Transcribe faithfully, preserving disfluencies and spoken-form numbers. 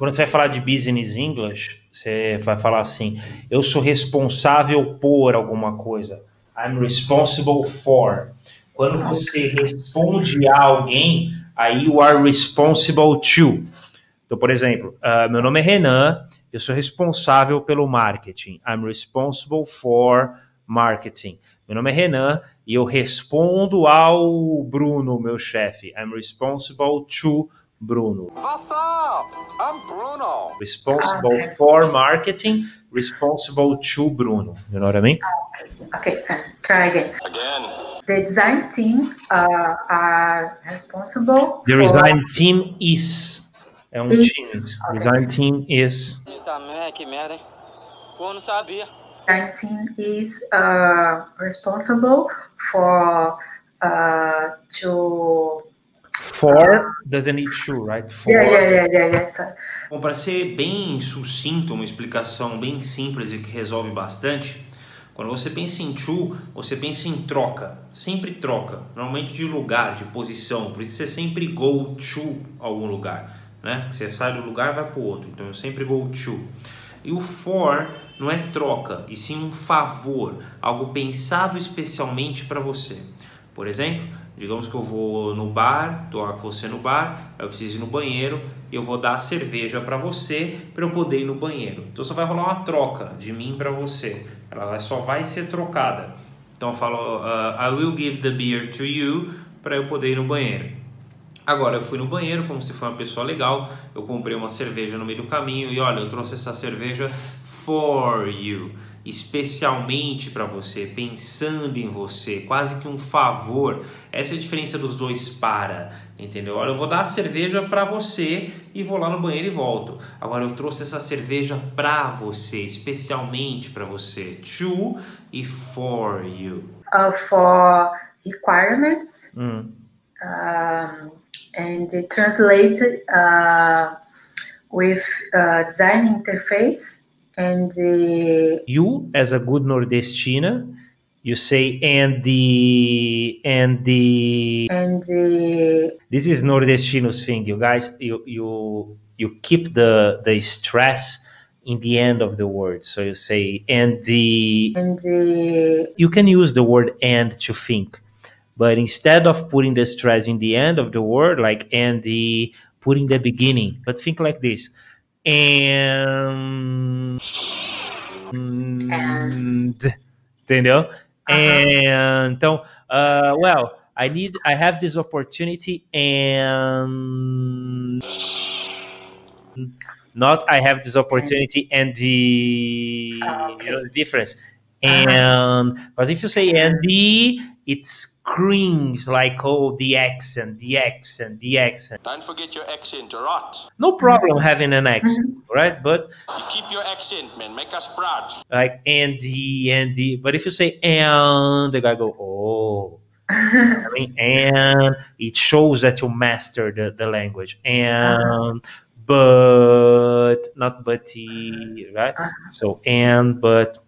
Quando você vai falar de business English, você vai falar assim, eu sou responsável por alguma coisa. I'm responsible for. Quando você responde a alguém, aí you are responsible to. Então, por exemplo, uh, meu nome é Renan, eu sou responsável pelo marketing. I'm responsible for marketing. Meu nome é Renan e eu respondo ao Bruno, meu chefe. I'm responsible to Bruno. What's up? I'm Bruno. Responsible okay. for marketing, responsible to Bruno. You know what I mean? Okay, okay. Try again. Again. The design team uh, are responsible. The design for... team is. É um is. time. Okay. Design team is. Eita, que merda, hein? Pô, não sabia. Design team is uh, responsible for uh, to. For doesn't need to, right? For. Yeah, yeah, yeah, yeah, yes. Bom, para ser bem sucinto, uma explicação bem simples e que resolve bastante, quando você pensa em to, você pensa em troca, sempre troca, normalmente de lugar, de posição, por isso você sempre go to algum lugar, né? Você sai do lugar e vai para o outro, então eu sempre go to. E o for não é troca, e sim um favor, algo pensado especialmente para você. Por exemplo, digamos que eu vou no bar, tô com você no bar, eu preciso ir no banheiro e eu vou dar cerveja para você para eu poder ir no banheiro. Então só vai rolar uma troca de mim para você, ela só vai ser trocada. Então eu falo, uh, I will give the beer to you para eu poder ir no banheiro. Agora eu fui no banheiro, como se fosse uma pessoa legal, eu comprei uma cerveja no meio do caminho e olha, eu trouxe essa cerveja for you. Especialmente para você, pensando em você, quase que um favor. Essa é a diferença dos dois para, entendeu? Olha, eu vou dar a cerveja para você e vou lá no banheiro e volto. Agora eu trouxe essa cerveja para você, especialmente para você. To e for you. Uh, for requirements hum. um, and translated uh, with uh, design interface. And the... You, as a good Nordestina, you say and the and the and the. This is Nordestino's thing, you guys. You you you keep the the stress in the end of the word. So you say and the. And the. You can use the word and to think, but instead of putting the stress in the end of the word, like and the, put in the beginning. But think like this. And, and entendeu? Uh-huh. And então, uh, well, I need, I have this opportunity, and not I have this opportunity, and the, okay. you know, the difference. And because if you say and the, it screams like, oh, the accent, the accent, the accent. Don't forget your accent, alright? No problem having an accent, right? But you keep your accent, man. Make us proud. Like and the and the. But if you say and, the guy go, oh. I mean, and it shows that you master the, the language. And but not but, right? So and but.